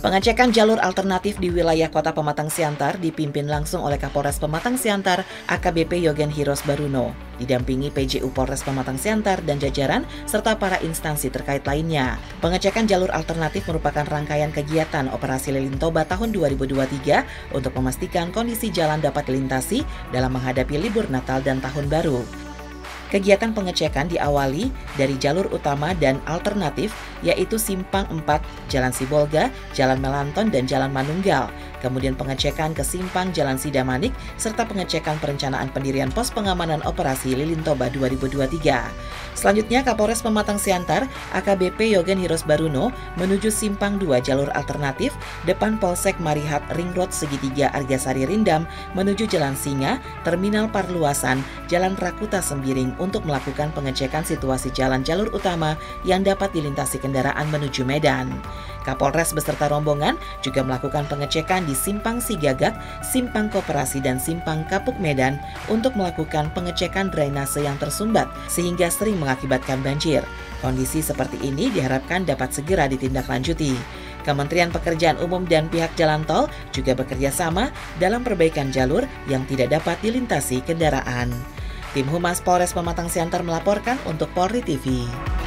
Pengecekan jalur alternatif di wilayah Kota Pematang Siantar dipimpin langsung oleh Kapolres Pematang Siantar AKBP Yogen Hiros Baruno, didampingi PJU Polres Pematang Siantar dan jajaran serta para instansi terkait lainnya. Pengecekan jalur alternatif merupakan rangkaian kegiatan Operasi Lilin Toba tahun 2023 untuk memastikan kondisi jalan dapat dilintasi dalam menghadapi libur Natal dan Tahun Baru. Kegiatan pengecekan diawali dari jalur utama dan alternatif, yaitu Simpang 4, Jalan Sibolga, Jalan Melanton, dan Jalan Manunggal. Kemudian pengecekan ke Simpang Jalan Sidamanik, serta pengecekan perencanaan pendirian pos pengamanan operasi Lilin Toba 2023. Selanjutnya, Kapolres Pematang Siantar, AKBP Yogen Hiros Baruno, menuju Simpang 2 jalur alternatif, depan Polsek Marihat Ring Road Segitiga Argasari Rindam, menuju Jalan Singa, Terminal Parluasan, Jalan Rakuta Sembiring, untuk melakukan pengecekan situasi jalan jalur utama yang dapat dilintasi kendaraan menuju Medan. Kapolres beserta rombongan juga melakukan pengecekan di Simpang Sigagak, Simpang Koperasi, dan Simpang Kapuk Medan untuk melakukan pengecekan drainase yang tersumbat sehingga sering mengakibatkan banjir. Kondisi seperti ini diharapkan dapat segera ditindaklanjuti. Kementerian Pekerjaan Umum dan pihak jalan tol juga bekerja sama dalam perbaikan jalur yang tidak dapat dilintasi kendaraan. Tim Humas Polres Pematang Siantar melaporkan untuk Polri TV.